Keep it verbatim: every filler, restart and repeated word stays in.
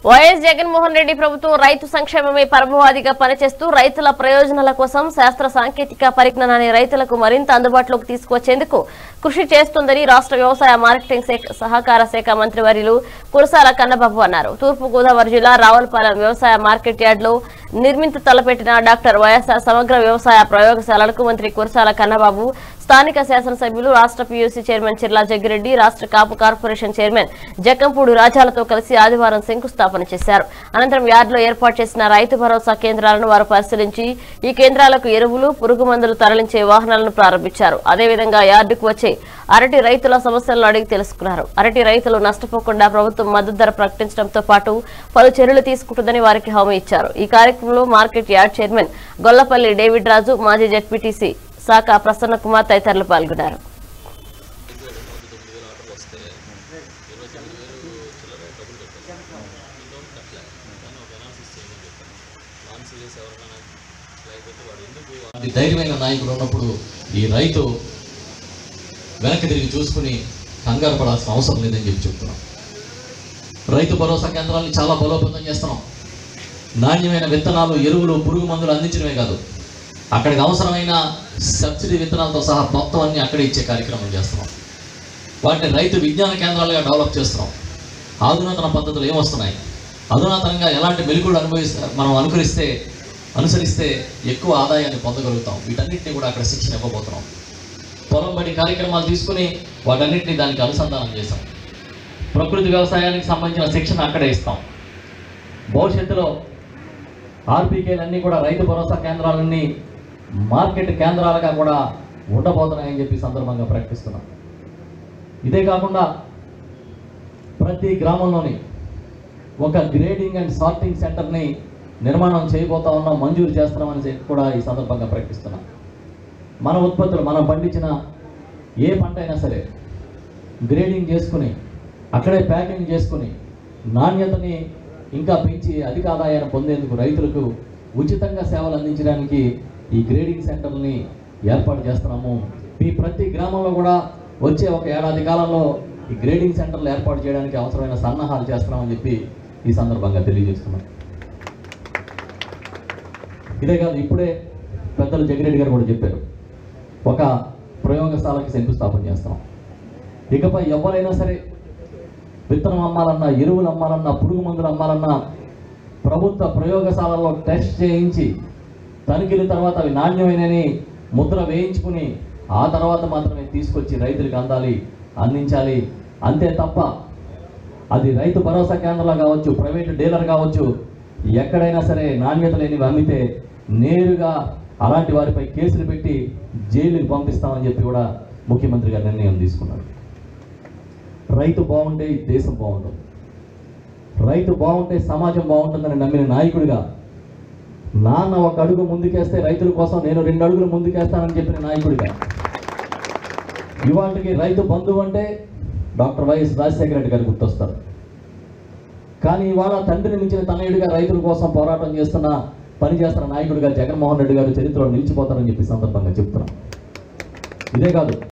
YS Jaganmohan Reddy ప్రభుత్వం రైతు సంక్షేమమే పరమావధిగా పనిచేస్తూ రైతుల ప్రయోజనాల కోసం శాస్త్ర సాంకేతిక పరిజ్ఞానాన్ని రైతులకు మరింత అందుబాటులోకి తీసుకొచ్చేందుకు కృషి చేస్తుందని రాష్ట్ర వ్యవసాయ మార్కెటింగ్ సహకార శాఖ మంత్రి వర్యులు కురసాల కన్నబాబు అన్నారు. తూర్పు గోదావరి జిల్లా రావులపాలెం వ్యవసాయ మార్కెట్ యార్డులో నిర్మింత తలపెట్టిన డాక్టర్ వైఎస్ఆర్ సమగ్ర వ్యవసాయ ప్రయోగశాలలకు మంత్రి కురసాల కన్నబాబు, స్థానిక శాసనసభ్యులు, రాష్ట్ర పీయూసీ చైర్మన్ చిర్లా జగ్గిరెడ్డి, రాష్ట్ర కాపు కార్పొరేషన్ చైర్మన్ జక్కంపూడి రాజాలతో కలిసి ఆదివారం శంకుస్థాపన చేశారు. అనంతరం యార్డులో ఏర్పాటు చేసిన రైతు భరోసా కేంద్రాలను వారు పరిశీలించి ఈ కేంద్రాలకు ఎరువులు, పురుగు మందులు తరలించే వాహనాలను ప్రారంభించారు. అదేవిధంగా యార్డుకు వచ్చే అరటి రైతుల సమస్యలను అడిగి తెలుసుకున్నారు. అరటి రైతులు నష్టపోకుండా ప్రభుత్వం మద్దతు ధర ప్రకటించడంతో పాటు పలు చర్యలు తీసుకుంటుందని వారికి హామీ ఇచ్చారు. ఈ కార్యక్రమంలో market yard chairman Gollapalli David Raju, మాజీ జెడ్పీటీసీ శాఖ ప్రసన్న కుమార్ తదితరులు పాల్గొన్నారు. ధైర్యమైన నాయకుడు ఉన్నప్పుడు ఈ రైతు వెనక్కి తిరిగి చూసుకుని కంగారు పడాల్సిన అవసరం లేదని చెప్పి చెప్తున్నాం. రైతు భరోసా కేంద్రాలను చాలా బలోపేతం చేస్తున్నాం. నాణ్యమైన విత్తనాలు, ఎరువులు, పురుగు మందులు అందించడమే కాదు, అక్కడికి అవసరమైన సబ్సిడీ విత్తనాలతో సహా మొత్తం అన్ని అక్కడే ఇచ్చే కార్యక్రమం చేస్తున్నాం. వాటిని రైతు విజ్ఞాన కేంద్రాలుగా డెవలప్ చేస్తున్నాం. ఆధునాతన పద్ధతులు ఏమొస్తున్నాయి, అధునాతనంగా ఎలాంటి మెలుగులు అనుభవిస్తే మనం అనుకరిస్తే అనుసరిస్తే ఎక్కువ ఆదాయాన్ని పొందగలుగుతాం, వీటన్నిటిని కూడా అక్కడ శిక్షణ ఇవ్వబోతున్నాం. పొలం బడి కార్యక్రమాలు తీసుకుని వాటన్నిటిని దానికి అనుసంధానం చేస్తాం. ప్రకృతి వ్యవసాయానికి సంబంధించిన శిక్షణ అక్కడే ఇస్తాం. భవిష్యత్తులో ఆర్పీకేలన్నీ కూడా రైతు భరోసా కేంద్రాలన్నీ మార్కెట్ కేంద్రాలుగా కూడా ఉండబోతున్నాయని చెప్పి సందర్భంగా ప్రకటిస్తున్నాం. ఇదే కాకుండా ప్రతి గ్రామంలోని ఒక గ్రేడింగ్ అండ్ సార్టింగ్ సెంటర్ని నిర్మాణం చేయబోతా ఉన్నాం, మంజూరు చేస్తున్నామని కూడా ఈ సందర్భంగా ప్రకటిస్తున్నాం. మన ఉత్పత్తులు మనం పండించిన ఏ పంట అయినా సరే గ్రేడింగ్ చేసుకుని అక్కడే ప్యాకింగ్ చేసుకుని నాణ్యతని ఇంకా పెంచి అధిక ఆదాయాన్ని పొందేందుకు రైతులకు ఉచితంగా సేవలు అందించడానికి ఈ గ్రేడింగ్ సెంటర్ని ఏర్పాటు చేస్తున్నాము. ఈ ప్రతి గ్రామంలో కూడా వచ్చే ఒక ఏడాది కాలంలో ఈ గ్రేడింగ్ సెంటర్లు ఏర్పాటు చేయడానికి అవసరమైన సన్నాహాలు చేస్తున్నామని చెప్పి ఈ సందర్భంగా తెలియజేస్తున్నాం. ఇదే కాదు, ఇప్పుడే పెద్దలు జగ్గిరెడ్డి గారు కూడా చెప్పారు, ఒక ప్రయోగశాలకి శంకుస్థాపన చేస్తాం. ఇకపై ఎవరైనా సరే విత్తనం అమ్మాలన్నా, ఎరువులు అమ్మాలన్నా, పురుగు మందులు అమ్మాలన్నా ప్రభుత్వ ప్రయోగశాలలో టెస్ట్ చేయించి తనిఖీల తర్వాత అవి నాణ్యమైనని ముద్ర వేయించుకుని ఆ తర్వాత మాత్రమే తీసుకొచ్చి రైతులకు అందాలి, అందించాలి. అంతే తప్ప అది రైతు భరోసా కేంద్రంలో కావచ్చు, ప్రైవేటు డీలర్ కావచ్చు, ఎక్కడైనా సరే నాణ్యత లేనివి అమ్మితే నేరుగా అలాంటి వారిపై కేసులు పెట్టి జైలుకి పంపిస్తామని చెప్పి కూడా ముఖ్యమంత్రి గారు నిర్ణయం తీసుకున్నారు. రైతు బాగుంటే దేశం బాగుంటుంది, రైతు బాగుంటే సమాజం బాగుంటుందని నమ్మిన నాయకుడిగా, నాన్న ఒక అడుగు ముందుకేస్తే రైతుల కోసం నేను రెండు అడుగులు ముందుకేస్తానని చెప్పిన నాయకుడిగా, ఇవాటికి రైతు బంధువు అంటే డాక్టర్ వైఎస్ రాజశేఖర రెడ్డి గారు గుర్తొస్తారు. కానీ ఇవాళ తండ్రిని మించిన తనయుడిగా రైతుల కోసం పోరాటం చేస్తున్న, పనిచేస్తున్న నాయకుడిగా జగన్మోహన్ రెడ్డి గారు చరిత్రలో నిలిచిపోతారని చెప్పి సందర్భంగా చెప్తున్నాం. ఇదే కాదు,